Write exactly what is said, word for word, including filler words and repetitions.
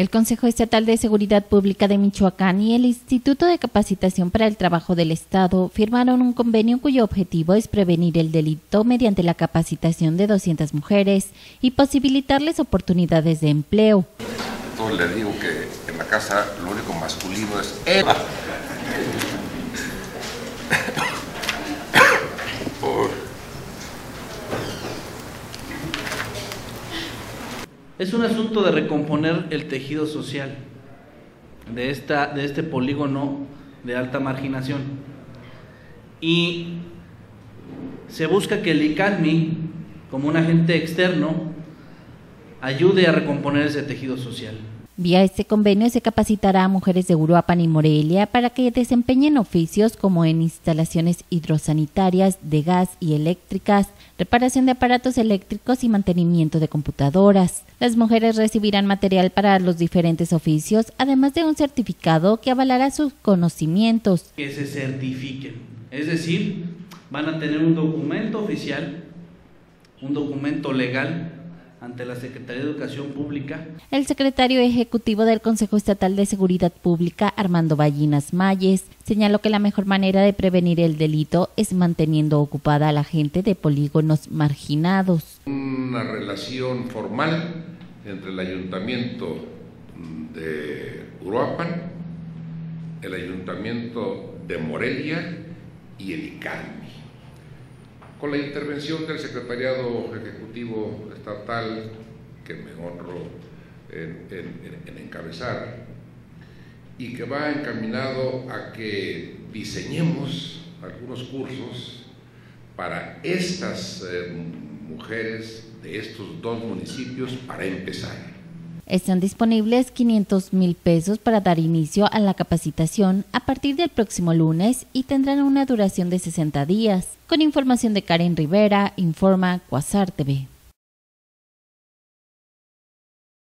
El Consejo Estatal de Seguridad Pública de Michoacán y el Instituto de Capacitación para el Trabajo del Estado firmaron un convenio cuyo objetivo es prevenir el delito mediante la capacitación de doscientas mujeres y posibilitarles oportunidades de empleo. Entonces le digo que en la casa lo único masculino es Eva. Es un asunto de recomponer el tejido social de, esta, de este polígono de alta marginación. Y se busca que el ICADMI, como un agente externo, ayude a recomponer ese tejido social. Vía este convenio se capacitará a mujeres de Uruapan y Morelia para que desempeñen oficios como en instalaciones hidrosanitarias, de gas y eléctricas, reparación de aparatos eléctricos y mantenimiento de computadoras. Las mujeres recibirán material para los diferentes oficios, además de un certificado que avalará sus conocimientos. Que se certifiquen, es decir, van a tener un documento oficial, un documento legal, ante la Secretaría de Educación Pública. El secretario ejecutivo del Consejo Estatal de Seguridad Pública, Armando Ballinas Mayes, señaló que la mejor manera de prevenir el delito es manteniendo ocupada a la gente de polígonos marginados. Una relación formal entre el Ayuntamiento de Uruapan, el Ayuntamiento de Morelia y el ICADMI. Con la intervención del Secretariado Ejecutivo Estatal, que me honro en, en, en encabezar, y que va encaminado a que diseñemos algunos cursos para estas eh, mujeres de estos dos municipios para empezar. Están disponibles quinientos mil pesos para dar inicio a la capacitación a partir del próximo lunes y tendrán una duración de sesenta días. Con información de Karen Rivera, informa Quasar T V.